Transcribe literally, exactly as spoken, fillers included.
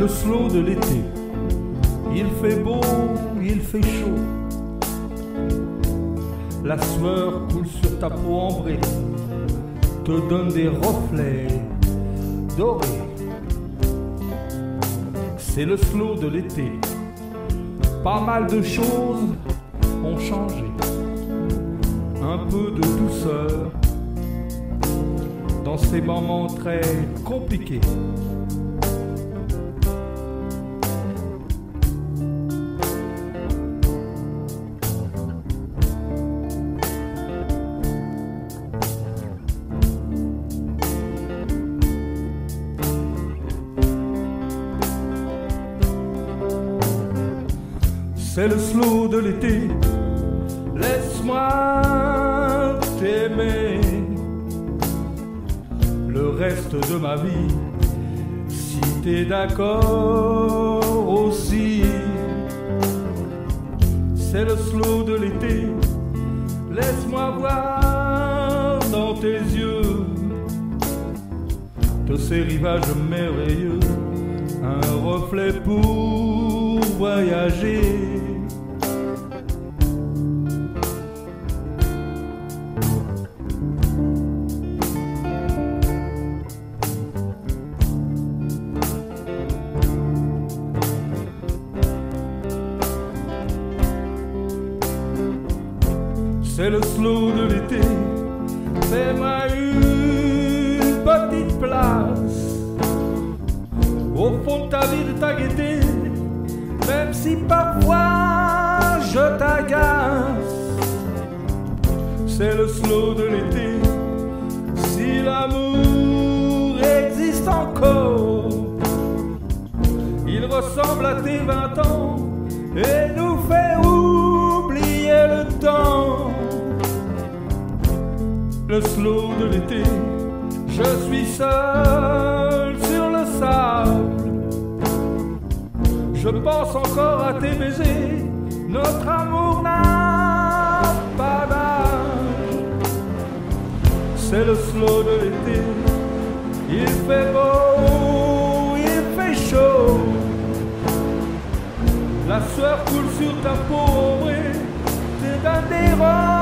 le slow de l'été. Il fait beau, il fait chaud. La sueur coule sur ta peau ambrée, te donne des reflets dorés. C'est le slow de l'été. Pas mal de choses ont changé. Un peu de douceur dans ces moments très compliqués. C'est le slow de l'été, laisse-moi t'aimer le reste de ma vie, si t'es d'accord aussi. C'est le slow de l'été, laisse-moi voir dans tes yeux de ces rivages merveilleux, un reflet pour voyager. C'est le slow de l'été, fais-moi une petite place au fond de ta vie, de ta gaieté, même si parfois je t'agace. C'est le slow de l'été, si l'amour existe encore, il ressemble à tes vingt ans et nous fait oublier le temps. Le slow de l'été, je suis seul sur le sable. Je pense encore à tes baisers, notre amour n'a pas d'âge. C'est le slow de l'été, il fait beau, il fait chaud. La sueur coule sur ta peau ombrée, t'es d'un des